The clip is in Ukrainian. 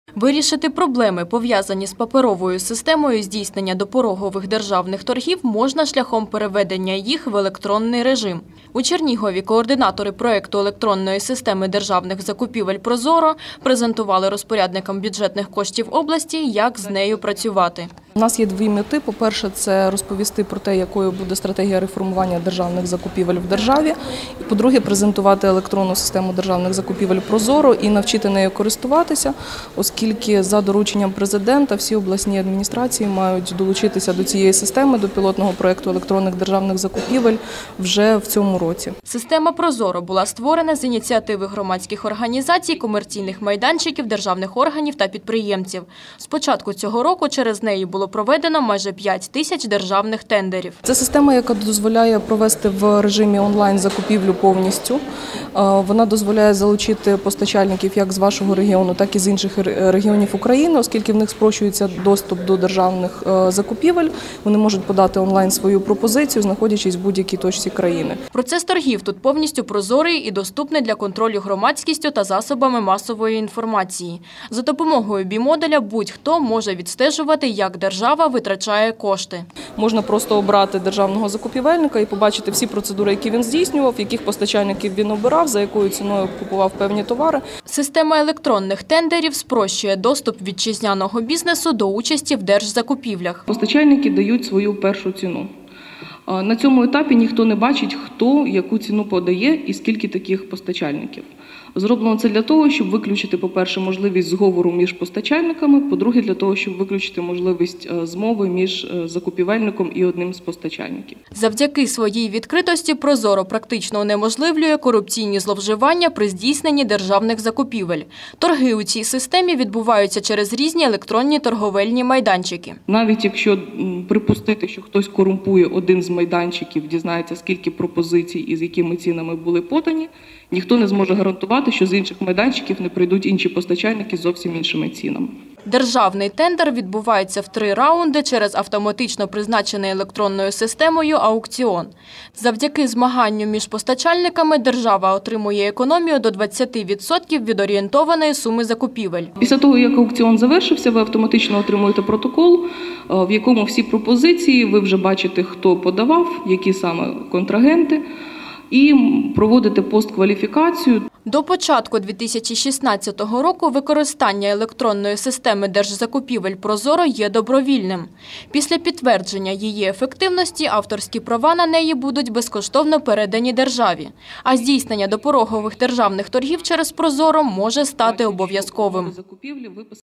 Вирішити проблеми, пов'язані з паперовою системою здійснення допорогових державних торгів, можна шляхом переведення їх в електронний режим. У Чернігові координатори проєкту електронної системи державних закупівель «Прозоро» презентували розпорядникам бюджетних коштів області, як з нею працювати. У нас є дві мети. По-перше, це розповісти про те, якою буде стратегія реформування державних закупівель в державі. І, по-друге, презентувати електронну систему державних закупівель «Прозоро» і навчити нею користуватися, оскільки за дорученням президента всі обласні адміністрації мають долучитися до цієї системи, до пілотного проєкту електронних державних закупівель вже в цьому році. Система «Прозоро» була створена з ініціативи громадських організацій, комерційних майданчиків, державних органів та підприємців. З початку цього року через неї було проведено майже 5 тисяч державних тендерів. Це система, яка дозволяє провести в режимі онлайн закупівлю повністю. Вона дозволяє залучити постачальників як з вашого регіону, так і з інших регіонів України, оскільки в них спрощується доступ до державних закупівель. Вони можуть подати онлайн свою пропозицію, знаходячись в будь-якій точці країни. Процес торгів тут повністю прозорий і доступний для контролю громадськістю та засобами масової інформації. За допомогою бімодуля будь-хто може відстежувати, як держава витрачає кошти. Можна просто обрати державного закупівельника і побачити всі процедури, які він здійснював, яких постачальників він обирав, за якою ціною купував певні товари. Система електронних тендерів спрощує доступ вітчизняного бізнесу до участі в держзакупівлях. Постачальники дають свою першу ціну. На цьому етапі ніхто не бачить, хто яку ціну подає і скільки таких постачальників. Зроблено це для того, щоб виключити, по-перше, можливість зговору між постачальниками, по-друге, для того, щоб виключити можливість змови між закупівельником і одним з постачальників. Завдяки своїй відкритості «Прозоро» практично унеможливлює корупційні зловживання при здійсненні державних закупівель. Торги у цій системі відбуваються через різні електронні торговельні майданчики. Навіть якщо припустити, що хтось корумпує один з майданчиків, дізнається, скільки пропозицій і з якими цінами були подані, ніхто не зможе гарантувати, що з інших майданчиків не прийдуть інші постачальники з зовсім іншими цінами. Державний тендер відбувається в 3 раунди через автоматично призначений електронною системою аукціон. Завдяки змаганню між постачальниками держава отримує економію до 20% від орієнтованої суми закупівель. Після того, як аукціон завершився, ви автоматично отримуєте протокол, в якому всі пропозиції, ви вже бачите, хто подавав, які саме контрагенти, і проводите посткваліфікацію. До початку 2016 року використання електронної системи держзакупівель «Прозоро» є добровільним. Після підтвердження її ефективності авторські права на неї будуть безкоштовно передані державі, а здійснення допорогових державних торгів через «Прозоро» може стати обов'язковим.